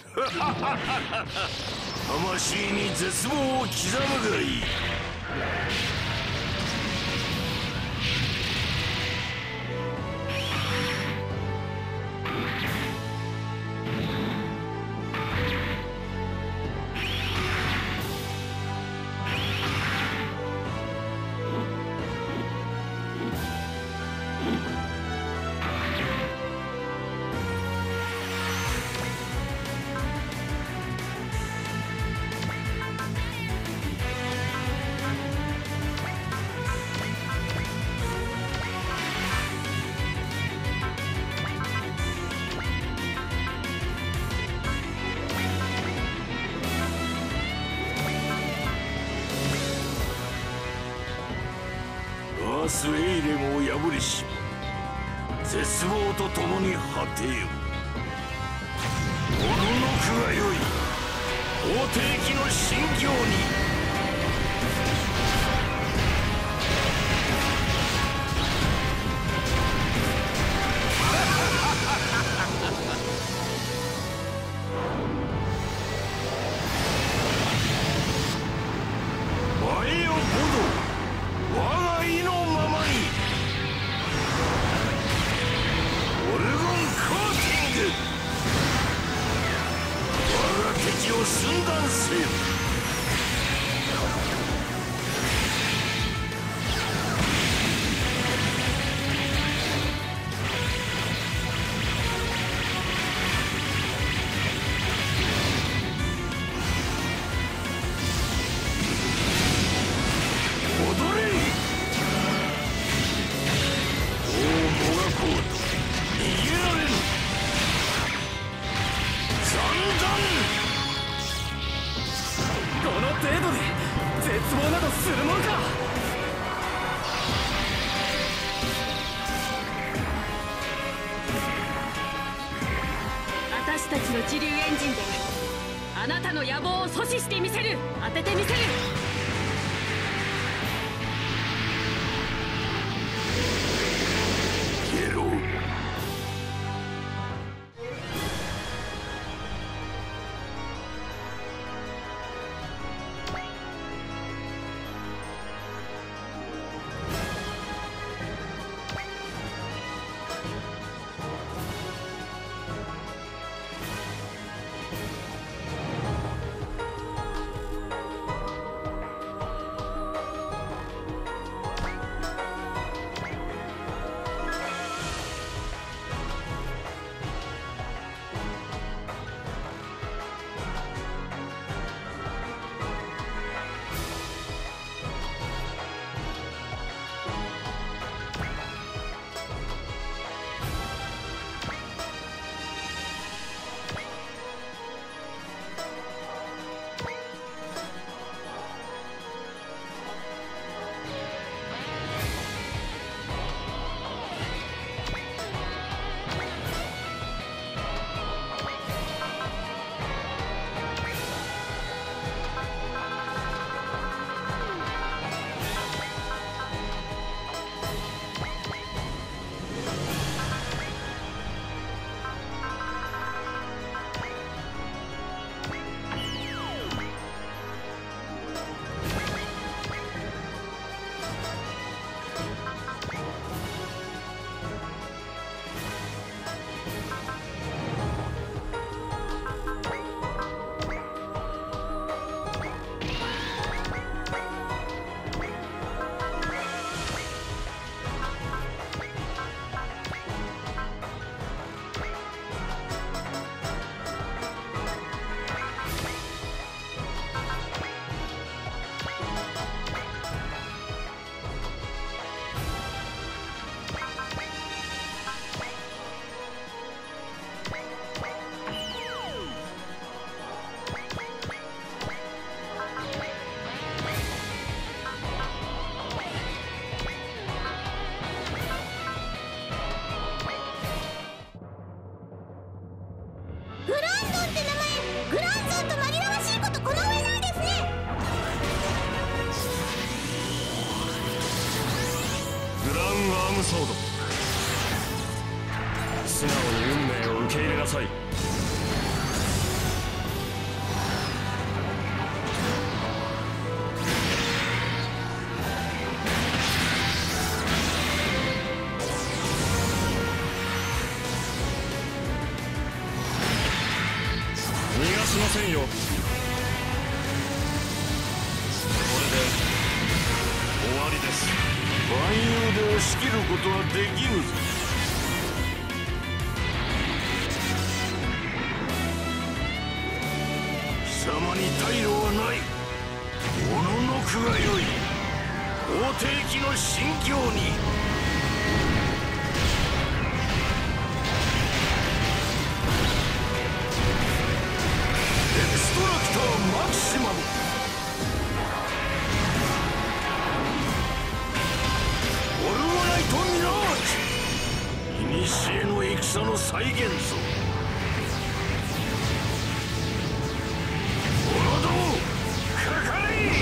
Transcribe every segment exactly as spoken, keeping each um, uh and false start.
魂に絶望を刻むがいい。スエイレムを破りし絶望とともに果てよ。おののくがよい法定期の心境に。寸断せよ。踊れ。王もがこうと逃げられぬ。残弾。 この程度で絶望などするもんか。 私たちの治療エンジンであなたの野望を阻止してみせる。当ててみせる。 ゲロ。 ソード、素直に運命を受け入れなさい。 せんよ。これで終わりです。 万有で押し切ることはできぬぞ。貴様に退路はない。おののくがよい。皇帝機の心境に。エクストラクターマキシマム。オルゴナイトミラージ。古の戦の再現ぞ。者どもかかれ。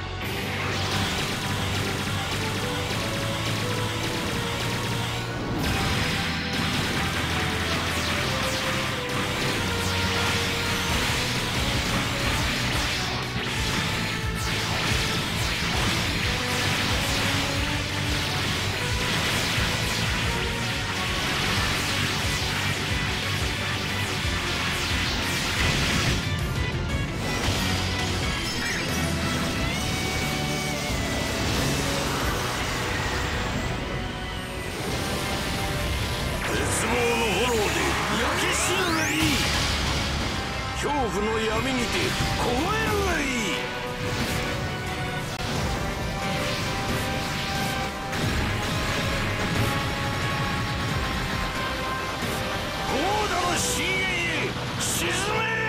恐怖の闇にて凍えるがいい。ゴーダの深淵へ沈め。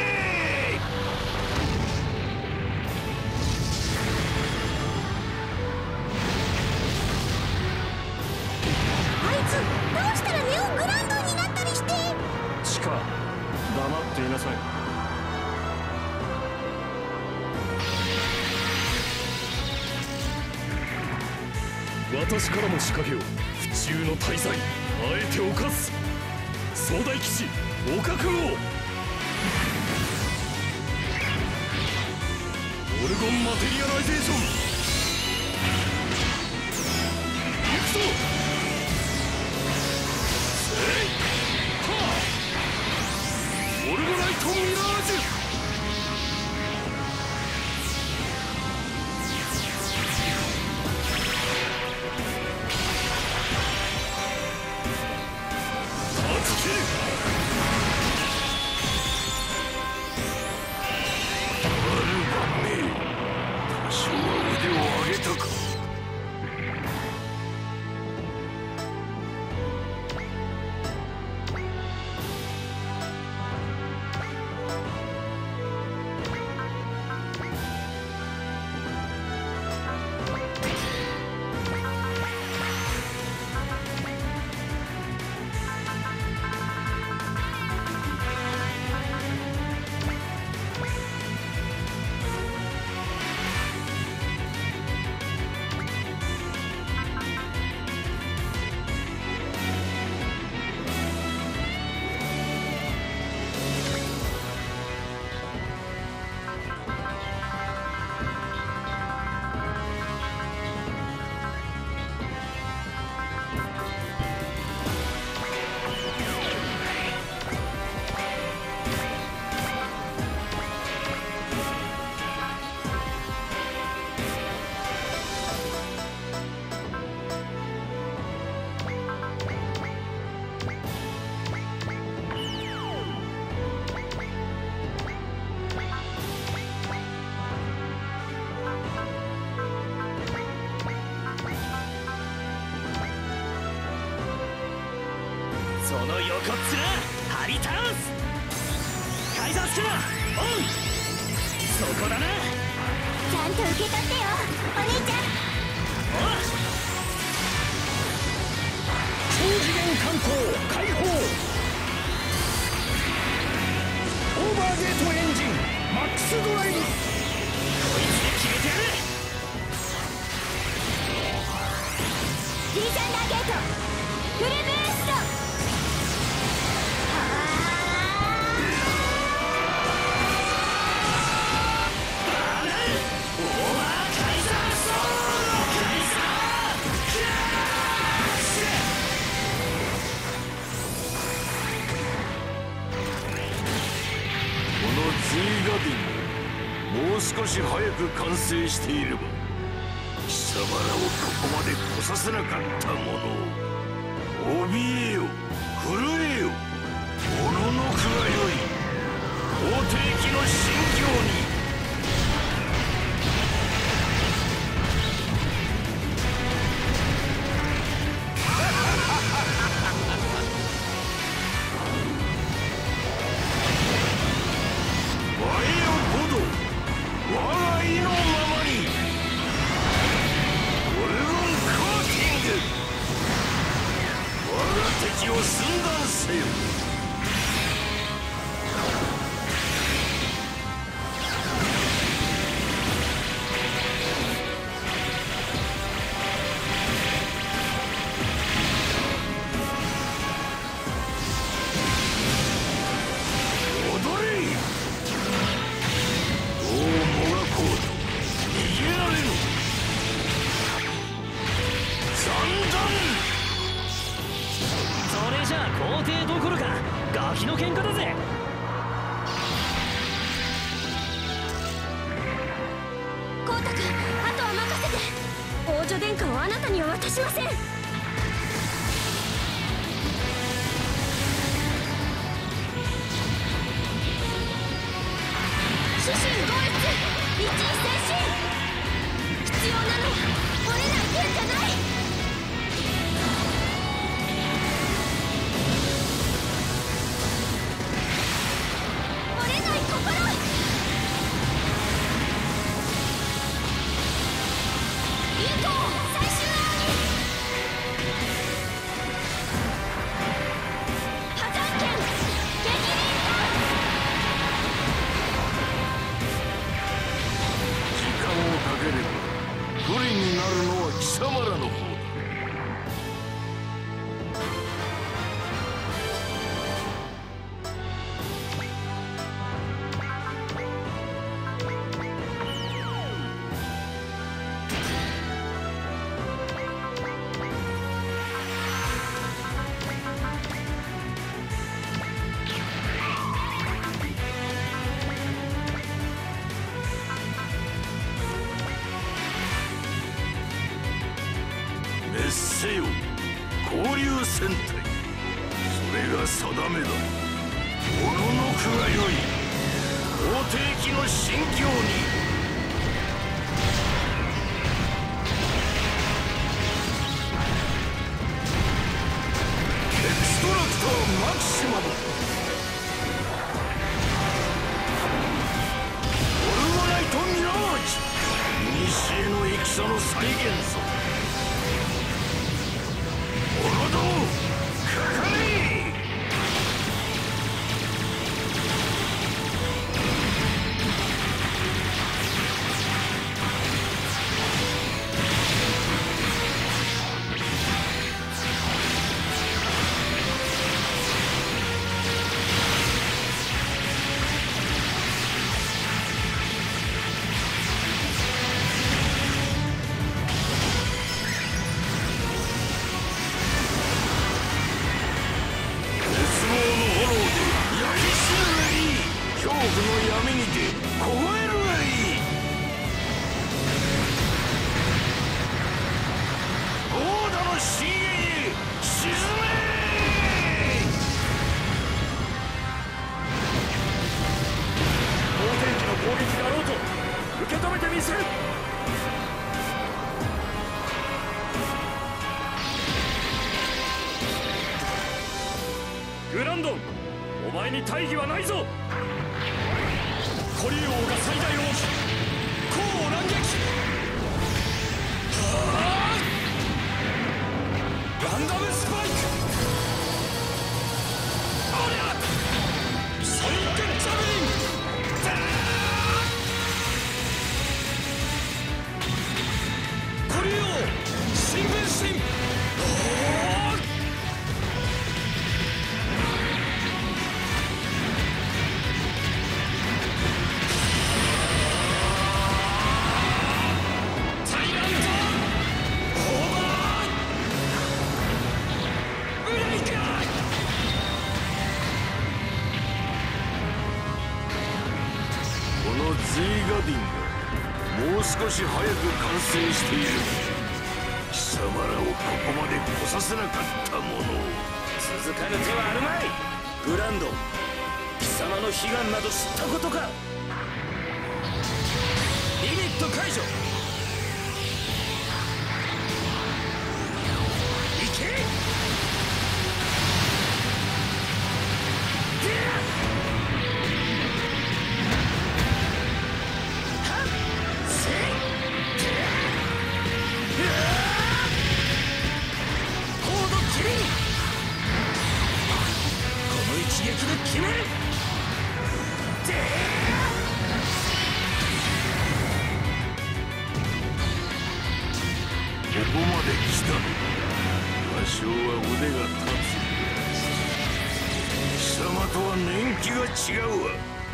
あいつどうしたらネオングランドになったりして。 チカ、黙っていなさい。私からも仕掛けを。府中の大罪、あえて犯す。総大騎士お覚悟を。オルゴンマテリアライゼーション。行くぞ。えいはあ。オルゴナイトミラージュ。その横っ面張り倒す。カイザースキャナーオン。そこだな。 ちゃんと受け取ってよお兄ちゃん。 おっ、超次元艦砲解放。オーバーゲートエンジンマックスドライブ。こいつで決めてやる。 リーサンダーゲートフルブースト。 この随し早く完成していれば貴様らをここまで来させなかった者を怯えよ震えよおののくがよい皇帝機の心境に敵を寸断せよ。踊れ。どうもがこうと逃げられぬ。残弾。 それじゃあ皇帝どころかガキの喧嘩だぜ。 コウタ君、あとは任せて。王女殿下をあなたには渡しません。獅子同一、一位前進。必要なのは折れない剣じゃない。 不利になるのは貴様らの方だ。滅せよ交流戦隊、それが定めだ。おののくがよい皇帝機の心境に。エクストラクターマキシマム、オルゴナイトミラージ、古の戦の再現ぞ。おのどかかれ。恐怖の闇にて凍えるがいい。ゴーダの深淵へ沈め。 皇帝機の攻撃だろうと受け止めてみせる。グランドン、お前に大義はないぞ。コリオ王が最大の王騎、孔を乱撃。はあ、ランダムスパイク。おりゃ、ソニックジャブリン。コリオ王新分身。 このゼイガディンが少し早く完成している。貴様らをここまで来させなかったもの。 続かぬ手はあるまい。グランド、貴様の悲願など知ったことか。リミット解除。行け。一撃で決める。 ここまで来た。多少は腕が立つ。貴様とは年季が違うわ。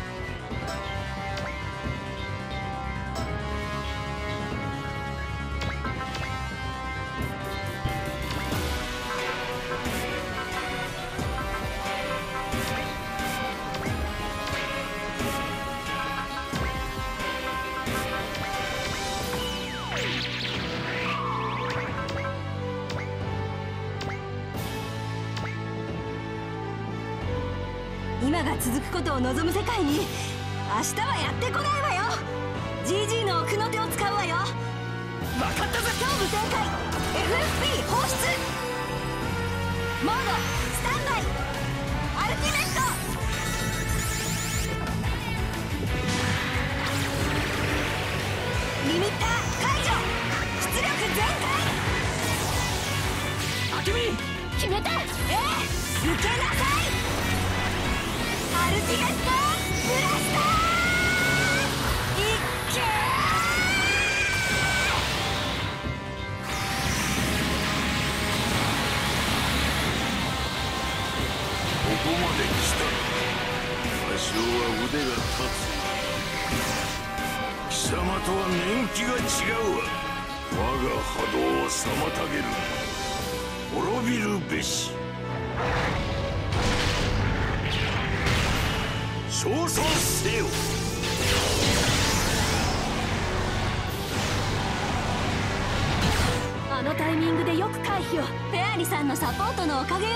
今が続くことを望む世界に明日はやってこないわよ。 ジージー の奥の手を使うわよ。分かったぞ。勝負展開。 エフエフピー 放出。モードスタンバイ。アルティメット。リミッター解除。出力全開。 アケミ決めた。ええ、受けなさい。アルティメットブラスター。いっけー。 ここまで来た。多少は腕が立つ。貴様とは年季が違うわ。我が波動を妨げる。滅びるべし。称賛せよ。 あのタイミングでよく回避を。フェアリさんのサポートのおかげよ。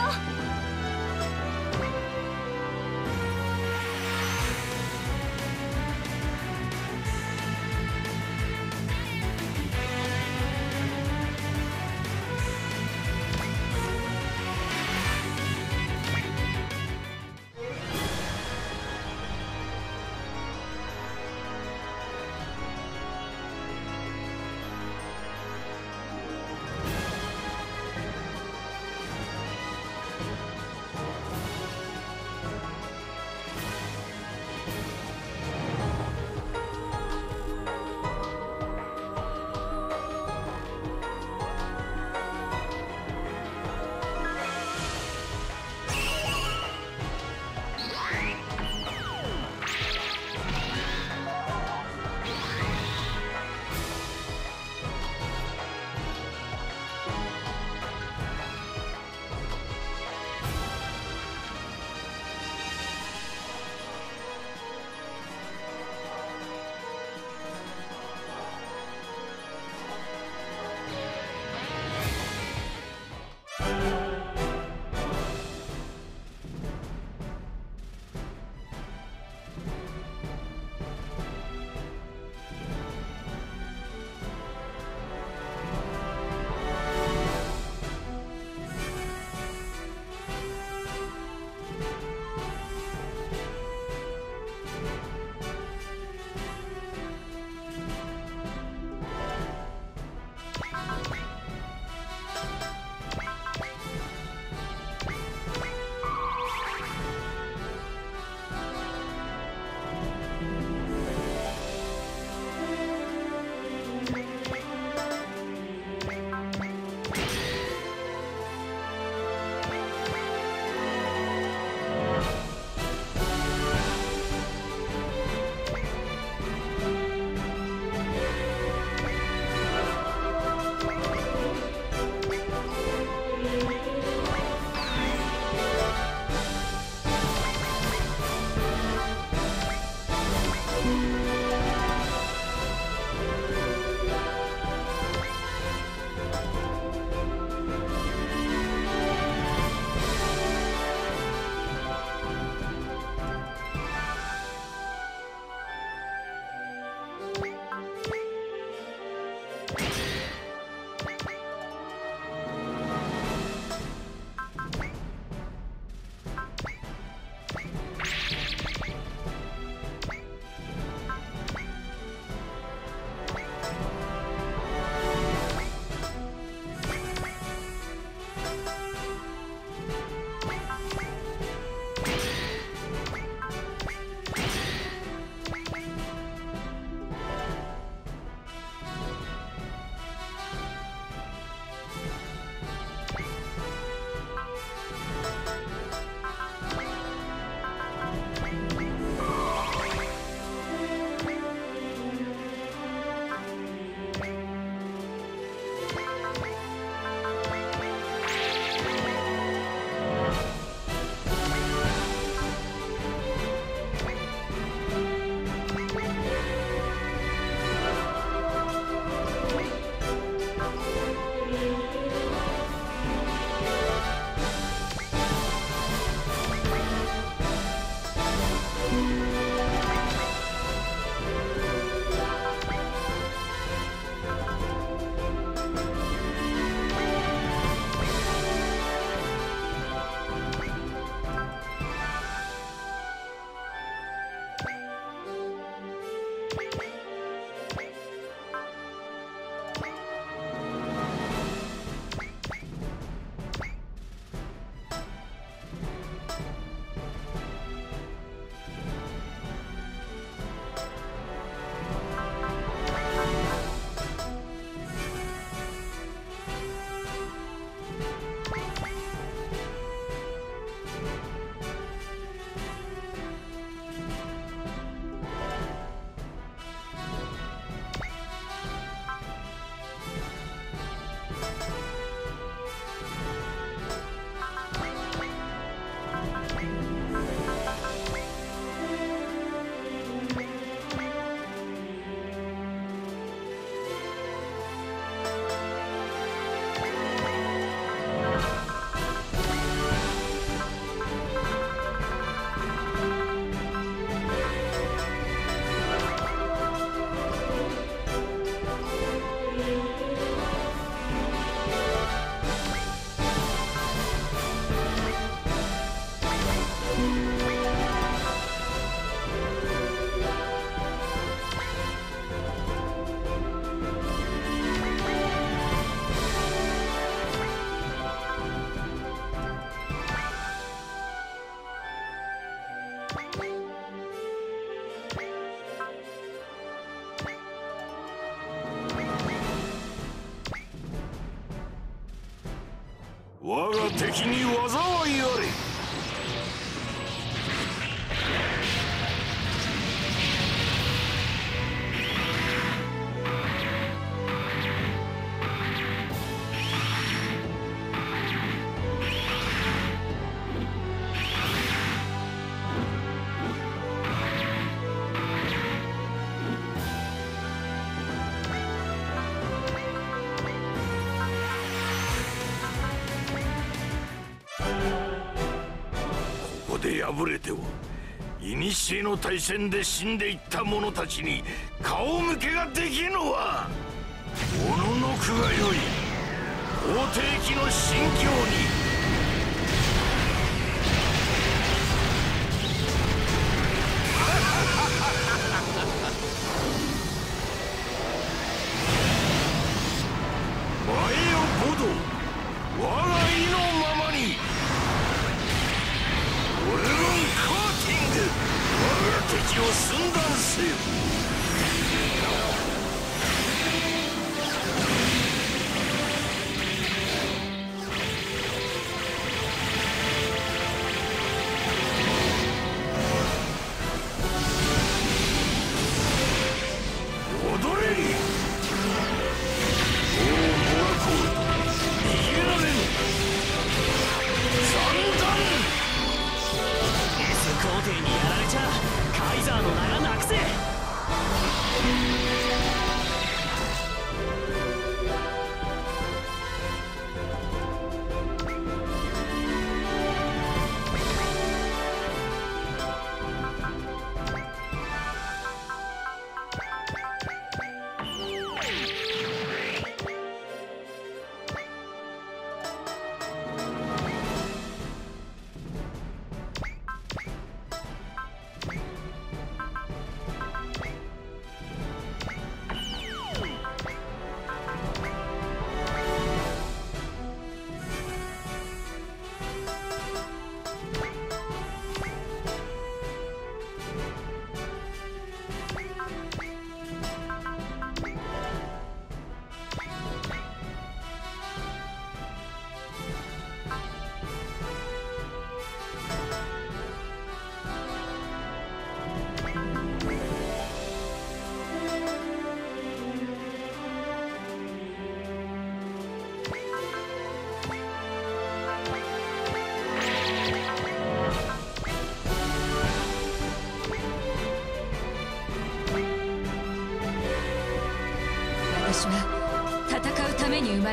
我が敵に災いあれ。で敗れては古の大戦で死んでいった者たちに顔向けができぬわ。おののくがよい法廷期の心境に前よボド、我が意のままに。オルゴンコーティング、我が敵を寸断せよ。踊れり。おお、モラコール、逃げられぬ。三段皇帝にやられちゃカイザーの名がなくせ。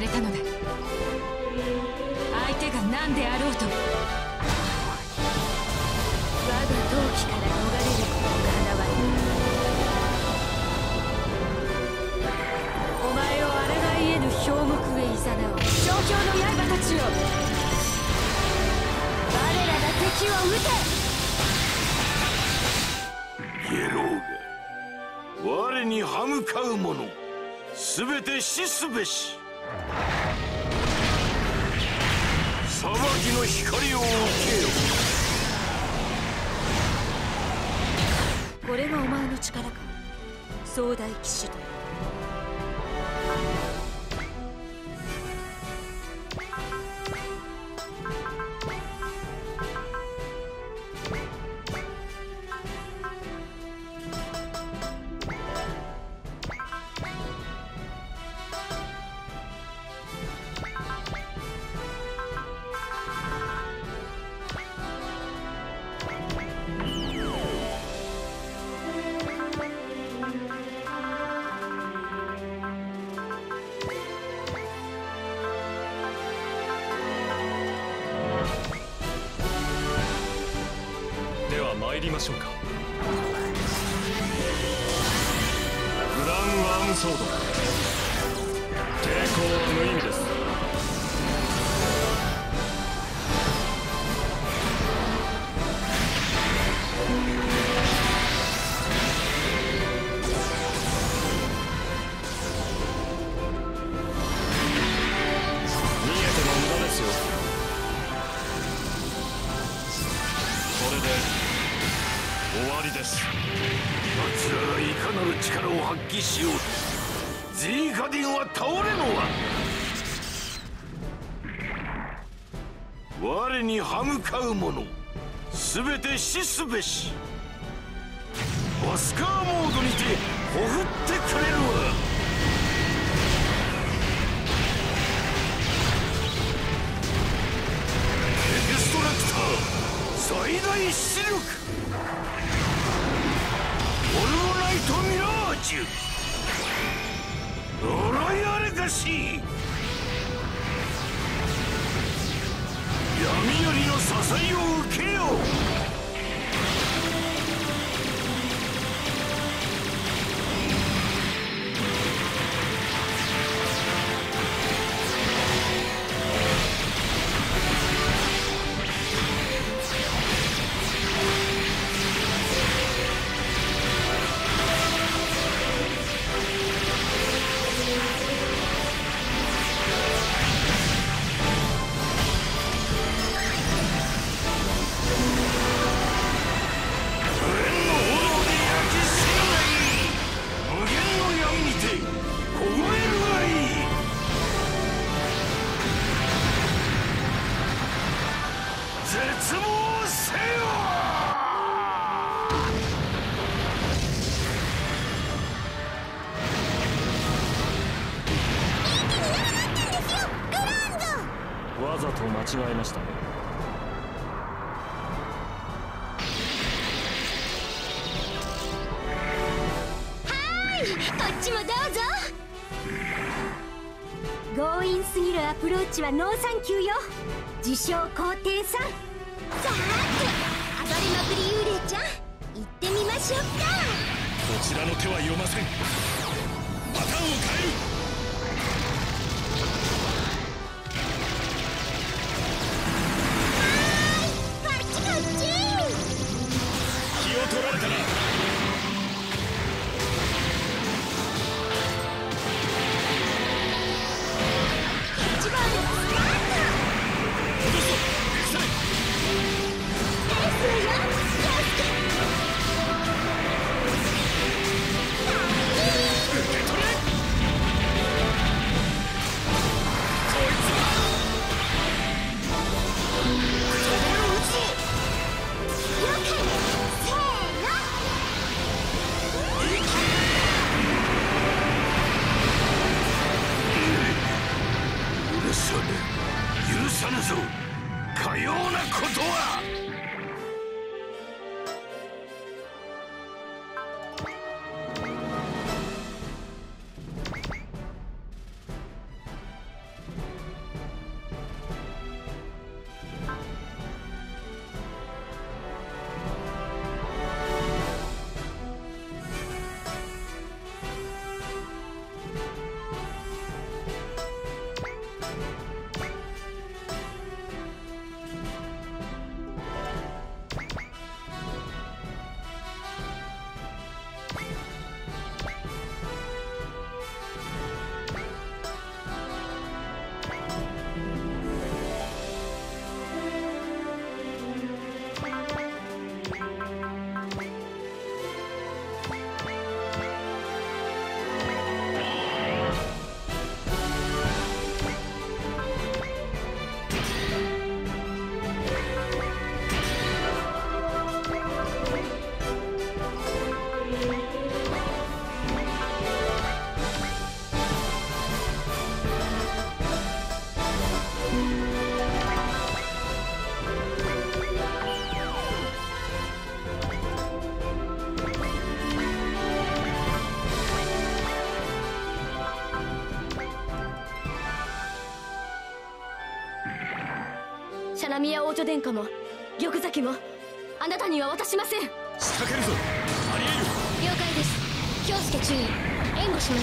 れたのだ。相手が何であろうと、我が闘気から逃れることが叶わぬ。お前を抗い得ぬ氷木へいざなう小氷の刃たちよ、我らが敵を撃て。 ゲロウが我に歯向かう者すべて死すべし。裁きの光を受けよ。 これがお前の力か、壮大騎士団。 参りましょうか。グランアームソード、抵抗は無意味です。逃げても無駄ですよ。これで終わりです。 奴らがいかなる力を発揮しようとゼーカディンは倒れぬわ。我に歯向かう者すべて死すべし。バスカーモードにてほふってくれるわ。エクストラクター最大出力オルゴナイトミラージュ呪いあれかし闇よりの支えを受けよう。 わざと間違えましたね。 はーい、こっちもどうぞ。強引すぎるアプローチはノーサンキューよ。自称皇帝さん。さーて暴れまくり幽霊ちゃん、行ってみましょうか。 こちらの手は読ません。パターンを変える。気を取られたな。 一番のスタート。 戻すぞ、エクサレ。 ですよ、気をつけ。 受け取れ。こいつはとどめを打つぞ。 了解。せーの。 許さぬ許さぬぞ、かようなことは。 シャナミヤ王女殿下も玉崎もあなたには渡しません。 仕掛けるぞアリエル。 了解です。京介注意、援護します。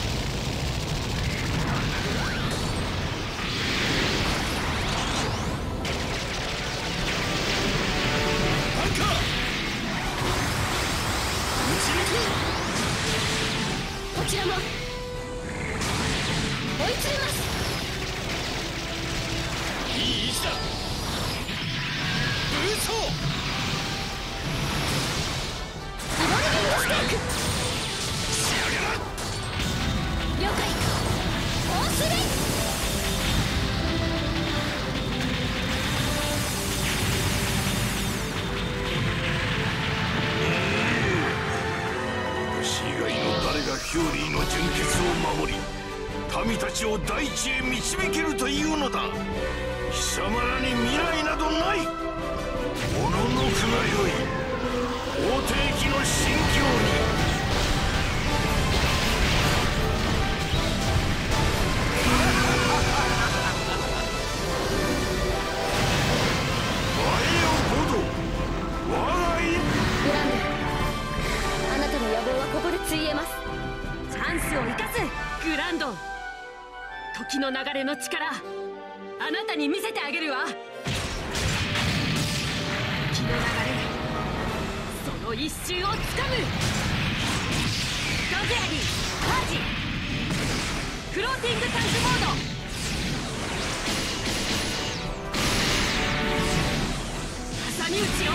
こちらも追い詰めます。 いい位置だ。ブーストリボルビングステーク。 仕上げろ。 了解。フォースレイ。 私以外の誰がヒューリーの純血を守り民たちを大地へ導けるというのだ。貴様らに未来などない。おののくがよい法廷機の心境に。我よボド我が家。 グランデ、あなたの野望はここでついえます。 チャンスを生かす。 グランド、時の流れの力、あなたに見せてあげるわ。時の流れ、その一瞬をつかむ。風ありパージ、フローティングタンクモード。挟み撃ちよ。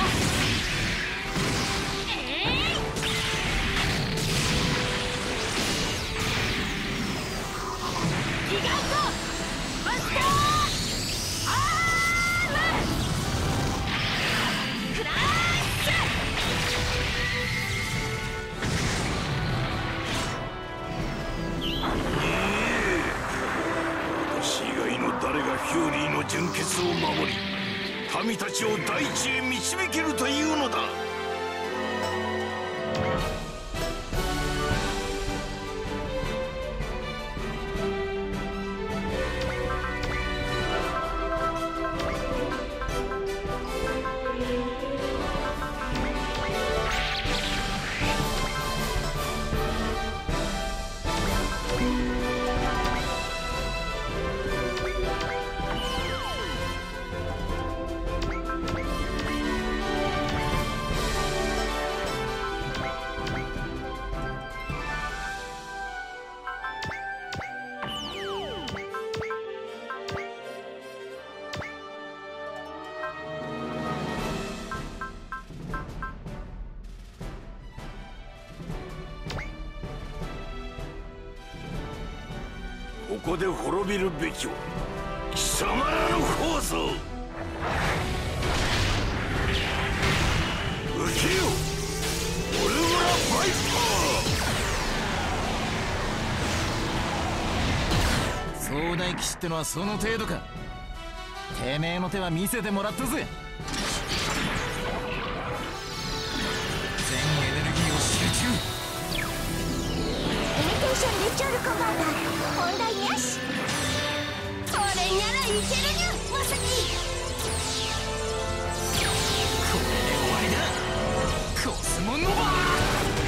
えい、ギガントバスターアームクラッシュ。 私以外の誰がヒューリーの純血を守り民たちを大地へ導けるというのだ。ここで滅びるべきは貴様らの方ぞ。受けよオルムラバイパ総大騎士ってのはその程度か。てめえの手は見せてもらったぜ。全エネルギーを集中。 イミテーションリチュアルコマンダー問題なし。これならいけるにゃまさき。 これで終わりだコスモノバー。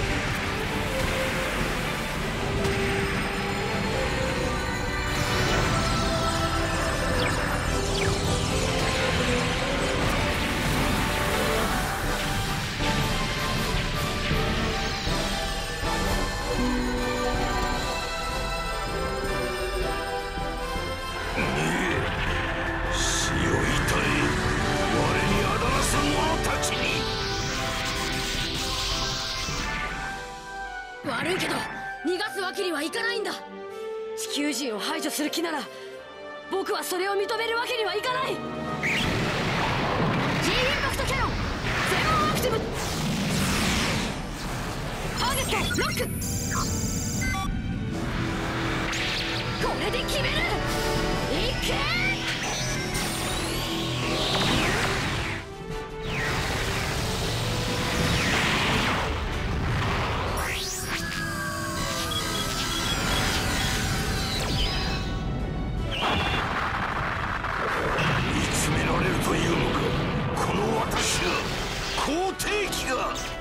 悪いけど逃がすわけにはいかないんだ。地球人を排除する気なら僕はそれを認めるわけにはいかない。 G インパクトキャノンゼロアクティブ。ターゲットロック。これで決める。いけ。 見つめらというのか、この私が皇帝機が